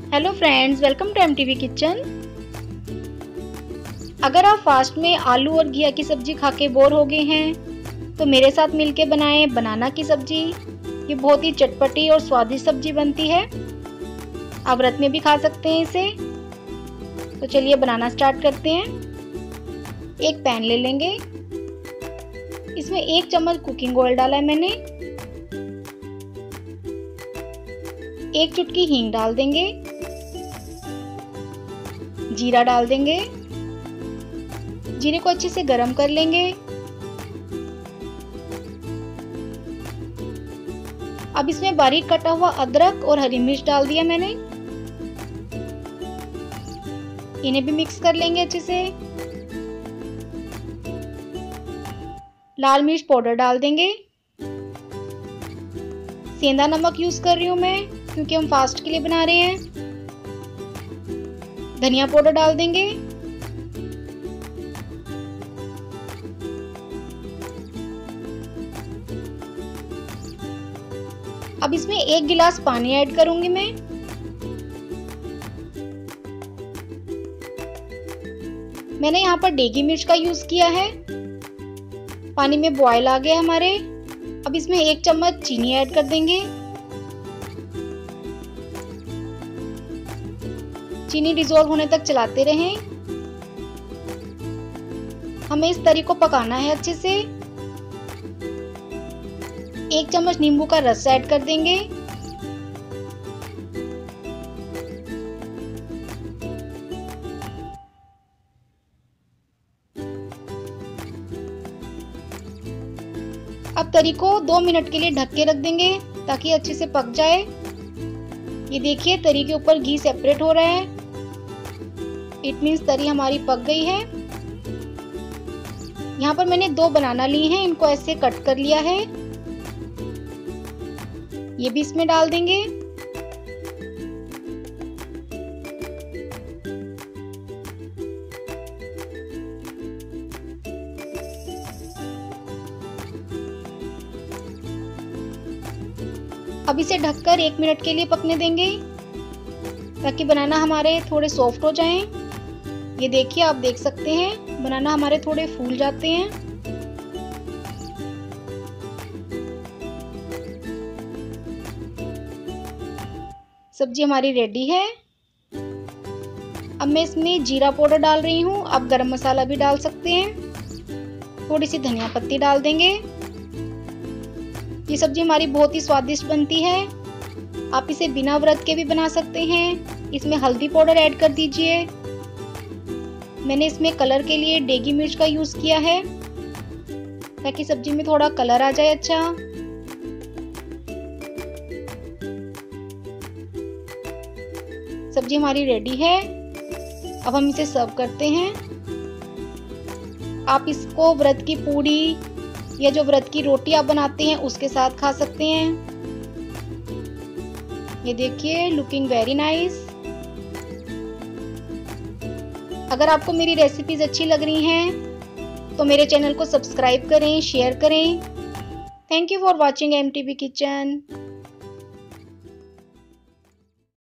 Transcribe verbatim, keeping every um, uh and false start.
Hello friends, welcome to MTV kitchen. अगर आप fast में आलू और घिया की सब्जी खा के बोर हो गए हैं तो मेरे साथ मिलके बनाएं बनाना की सब्जी। ये बहुत ही चटपटी और स्वादिष्ट सब्जी बनती है। आप व्रत में भी खा सकते हैं इसे। तो चलिए बनाना स्टार्ट करते हैं। एक पैन ले लेंगे, इसमें एक चम्मच कुकिंग ऑयल डाला है मैंने। एक चुटकी हींग डाल देंगे, जीरा डाल देंगे। जीरे को अच्छे से गरम कर लेंगे। अब इसमें बारीक कटा हुआ अदरक और हरी मिर्च डाल दिया मैंने। इन्हें भी मिक्स कर लेंगे अच्छे से। लाल मिर्च पाउडर डाल देंगे। सेंधा नमक यूज कर रही हूं मैं क्योंकि हम फास्ट के लिए बना रहे हैं। धनिया पाउडर डाल देंगे। अब इसमें एक गिलास पानी ऐड करूंगी मैं। मैंने यहाँ पर डेगी मिर्च का यूज किया है। पानी में बॉयल आ गया हमारे। अब इसमें एक चम्मच चीनी ऐड कर देंगे। चीनी डिसॉल्व होने तक चलाते रहें। हमें इस तरी को पकाना है अच्छे से। एक चम्मच नींबू का रस ऐड कर देंगे। अब तरी को दो मिनट के लिए ढक के रख देंगे ताकि अच्छे से पक जाए। ये देखिए तरी के ऊपर घी सेपरेट हो रहा है। इट मीन्स तरी हमारी पक गई है। यहाँ पर मैंने दो बनाना ली हैं, इनको ऐसे कट कर लिया है। ये भी इसमें डाल देंगे। अब इसे ढककर एक मिनट के लिए पकने देंगे ताकि बनाना हमारे थोड़े सॉफ्ट हो जाएं। ये देखिए, आप देख सकते हैं बनाना हमारे थोड़े फूल जाते हैं। सब्जी हमारी रेडी है। अब मैं इसमें जीरा पाउडर डाल रही हूँ। आप गरम मसाला भी डाल सकते हैं। थोड़ी सी धनिया पत्ती डाल देंगे। ये सब्जी हमारी बहुत ही स्वादिष्ट बनती है। आप इसे बिना व्रत के भी बना सकते हैं। इसमें हल्दी पाउडर ऐड कर दीजिए। मैंने इसमें कलर के लिए डेगी मिर्च का यूज किया है ताकि सब्जी में थोड़ा कलर आ जाए अच्छा। सब्जी हमारी रेडी है। अब हम इसे सर्व करते हैं। आप इसको व्रत की पूड़ी या जो व्रत की रोटी आप बनाते हैं उसके साथ खा सकते हैं। ये देखिए, लुकिंग वेरी नाइस। अगर आपको मेरी रेसिपीज अच्छी लग रही हैं तो मेरे चैनल को सब्सक्राइब करें, शेयर करें। Thank you for watching MTV kitchen.